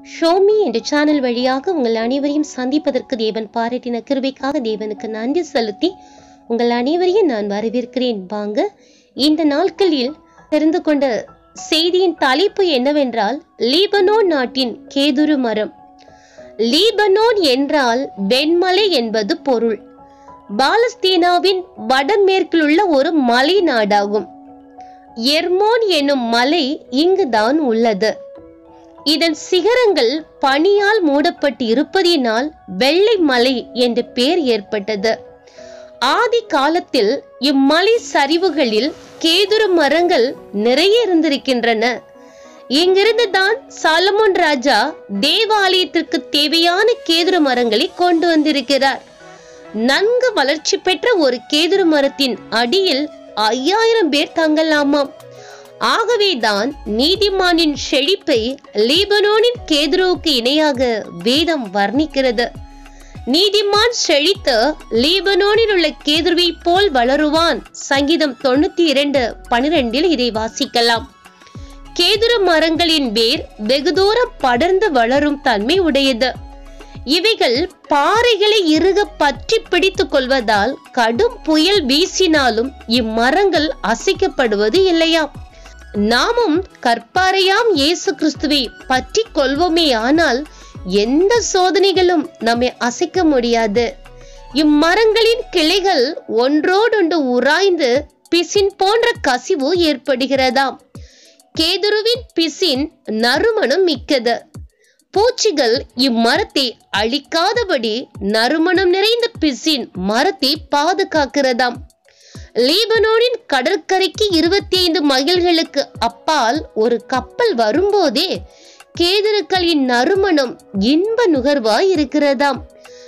Xiaomi என்ற channel வழியாக உங்கள் அனைவரையும் சந்திப்பதற்கு தேவன் பாராட்டின கிருபைக்காக தேவனுக்கு நன்றி செலுத்தி உங்கள் அனைவரையும் நான் வரவேற்கிறேன். வாங்க, இந்த நாட்களில் தெரிந்து கொண்ட செய்தியின் தலைப்பு என்னவென்றால், லீபனோன் நாட்டின் கேதுரு மரம். லீபனோன் என்றால் வெண்மலை என்பது பொருள். பாலஸ்தீனாவின் வடமேற்கில் உள்ள ஒரு மலை நாடாகும். எர்மோன் எனும் மலை இங்குதான் உள்ளது. இதன் சிகரங்கள் பனியால் மூடப்பட்டு இருப்பதினால் வெள்ளை மலை என்ற பெயர் ஏற்பட்டது. ஆதி காலத்தில் இம்மலை சரிவுகளில் கேதுரு மரங்கள் நிறைய இருந்திருக்கின்றன. இங்கிருந்து தான் சாலமோன் ராஜா தேவாலயத்திற்கு தேவையான கேதுரு மரங்களை கொண்டு வந்திருக்கிறார். நன்கு வளர்ச்சி பெற்ற ஒரு கேதுரு மரத்தின் அடியில் 5000 பேர் தங்கலாமாம். ஆகவேதான் நீதிமானின் செழிப்பை லீபனோனின் கேதுருவுக்கு இணையாக வேதம் வர்ணிக்கிறது. நீதிமான் செழித்து லீபனோனில் உள்ள கேதுருவை போல் வளருவான். சங்கீதம் 92:12 இதை வாசிக்கலாம். கேதுரு மரங்களின் வேர் வெகு தூரம் படர்ந்து வளரும் தன்மை உடையது. இவைகள் பாறைகளை இறுக பற்றி பிடித்துக் கொள்வதால் கடும் புயல் வீசினாலும் இம்மரங்கள் அசைக்கப்படுவது இல்லையாம். நாமும் கற்பாறையாம் இயேசு கிறிஸ்துவை பற்றி கொள்வோமே, ஆனால் எந்த சோதனைகளும் நம்மை அசைக்க முடியாது. இம்மரங்களின் கிளைகள் ஒன்றோடொன்று உராய்ந்து பிசின் போன்ற கசிவு ஏற்படுகிறதாம். கேதுருவின் பிசின் நறுமணம் மிக்கது. பூச்சிகள் இம்மரத்தை அழிக்காதபடி நறுமணம் நிறைந்த பிசின் மரத்தை பாதுகாக்கிறதாம். லீபனோனின் கடற்கரைக்கு 25 மைல்களுக்கு அப்பால் ஒரு கப்பல் வரும்போதே கேதுருக்களின் நறுமணம் இன்ப நுகர்வாய் இருக்கிறதாம்.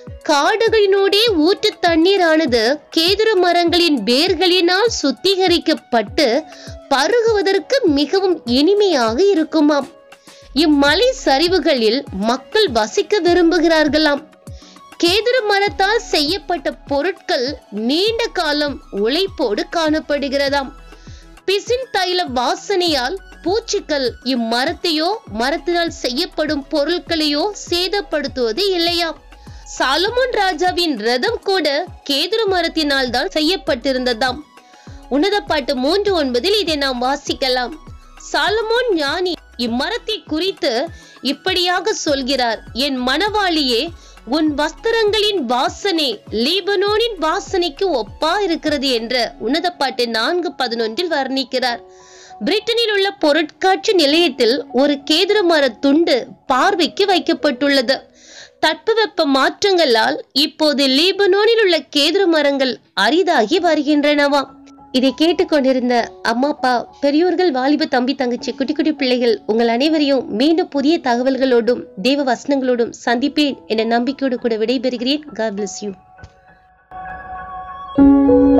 காடுகளினூடே ஊற்று தண்ணீரானது கேதுரு மரங்களின் வேர்களினால் சுத்திகரிக்கப்பட்டு பருகுவதற்கு மிகவும் இனிமையாக இருக்குமாம். இம்மலை சரிவுகளில் மக்கள் வசிக்க விரும்புகிறார்களாம். கேதுரு மரத்தால் செய்யப்பட்ட பொருட்கள் நீண்ட காலம் உழைப்போடு காணப்படுகிறதாம். பிசின் தைல வாசனையால் பூச்சிகள் இம்மரத்தையோ மரத்தினால் செய்யப்படும் பொருட்களையோ சேதப்படுத்துவது இல்லையாம். சாலமோன் ராஜாவின் ரதம் கூட கேதுரு மரத்தினால் தான் செய்யப்பட்டிருந்ததாம். உன்னத பாட்டு 3:9 இதை நாம் வாசிக்கலாம். சாலமோன் ஞானி இம்மரத்தை குறித்து இப்படியாக சொல்கிறார்: என் மணவாளியே, உன் வஸ்திரங்களின் வாசனை லீபனோனின் வாசனைக்கு ஒப்பா இருக்கிறது என்ற உன்னத பாட்டு 4:11 வர்ணிக்கிறார். பிரிட்டனில் உள்ள பொருட்காட்சி நிலையத்தில் ஒரு கேதுரு மர துண்டு பார்வைக்கு வைக்கப்பட்டுள்ளது. தட்பவெப்ப மாற்றங்களால் இப்போது லீபனோனில் உள்ள கேதுரு மரங்கள் அரிதாகி வருகின்றனவாம். இதை கேட்டுக்கொண்டிருந்த அம்மா, அப்பா, பெரியோர்கள், வாலிப தம்பி, தங்கச்சி, குட்டி குட்டி பிள்ளைகள், உங்கள் அனைவரையும் மீண்டும் புதிய தகவல்களோடும் தேவ வசனங்களோடும் சந்திப்பேன் என்ற நம்பிக்கையோடு கூட விடைபெறுகிறேன். God bless you.